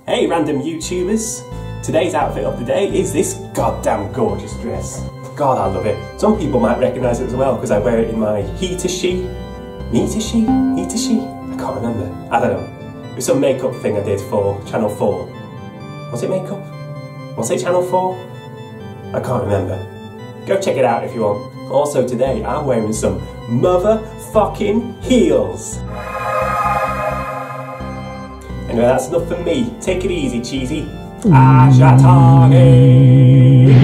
Hey random YouTubers! Today's outfit of the day is this goddamn gorgeous dress. God, I love it. Some people might recognise it as well because I wear it in my he to she? Me to she? He to she? I can't remember. I don't know. It was some makeup thing I did for Channel 4. Was it makeup? Was it Channel 4? I can't remember. Go check it out if you want. Also today I'm wearing some motherfucking heels. Anyway, that's enough for me. Take it easy, cheesy. Ajatani!